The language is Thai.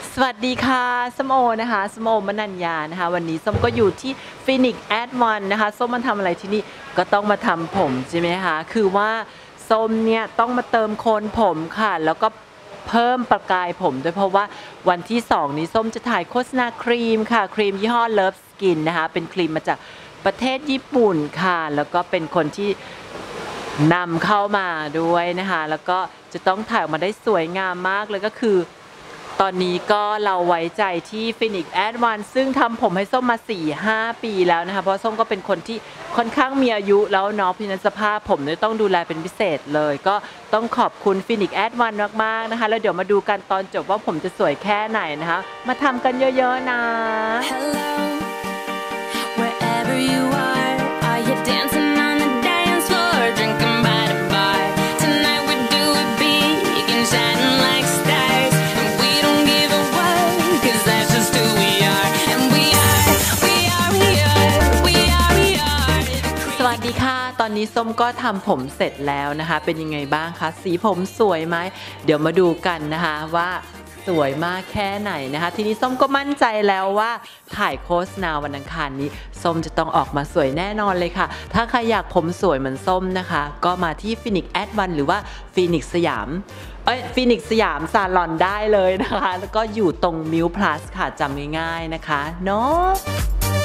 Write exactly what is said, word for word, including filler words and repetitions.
สวัสดีค่ะส้มโอนะคะส้มโอมนัญญานะคะวันนี้ส้มก็อยู่ที่ Phoenix Advanced นะคะส้มมาทำอะไรที่นี่ก็ต้องมาทำผมใช่ไหมคะคือว่าส้มเนี่ยต้องมาเติมโคนผมค่ะแล้วก็เพิ่มประกายผมด้วยเพราะว่าวันที่สองนี้ส้มจะถ่ายโฆษณาครีมค่ะครีมยี่ห้อ Love Skin นะคะเป็นครีมมาจากประเทศญี่ปุ่นค่ะแล้วก็เป็นคนที่นำเข้ามาด้วยนะคะแล้วก็จะต้องถ่ายออกมาได้สวยงามมากเลยก็คือตอนนี้ก็เราไว้ใจที่ Phoenix Advanced ซึ่งทำผมให้ส้มมา สี่ห้า ปีแล้วนะคะเพราะส้มก็เป็นคนที่ค่อนข้างมีอายุแล้วเนาะเพราะฉะนั้นสภาพผมเนี่ยต้องดูแลเป็นพิเศษเลยก็ต้องขอบคุณ Phoenix Advanced มากๆนะคะแล้วเดี๋ยวมาดูกันตอนจบว่าผมจะสวยแค่ไหนนะคะมาทำกันเยอะๆนะ Hello, wherever you are, are you dancing on the dance floor, drinking by the bar? Tonight we do it big and shining like stars, and we don't give a what, 'cause that's just who we are, and we are, we are, we are, we are, we are. สวัสดีค่ะตอนนี้ส้มก็ทำผมเสร็จแล้วนะคะเป็นยังไงบ้างคะสีผมสวยไหมเดี๋ยวมาดูกันนะคะว่าสวยมากแค่ไหนนะคะทีนี้ส้มก็มั่นใจแล้วว่าถ่ายโฆษณาวันอังคารนี้ส้มจะต้องออกมาสวยแน่นอนเลยค่ะถ้าใครอยากผมสวยเหมือนส้มนะคะก็มาที่ Phoenix Advanced หรือว่า Phoenix สยามเอ้ย Phoenix สยามซาลอนได้เลยนะคะแล้วก็อยู่ตรง Milk Plus ค่ะจำง่ายๆนะคะเนาะ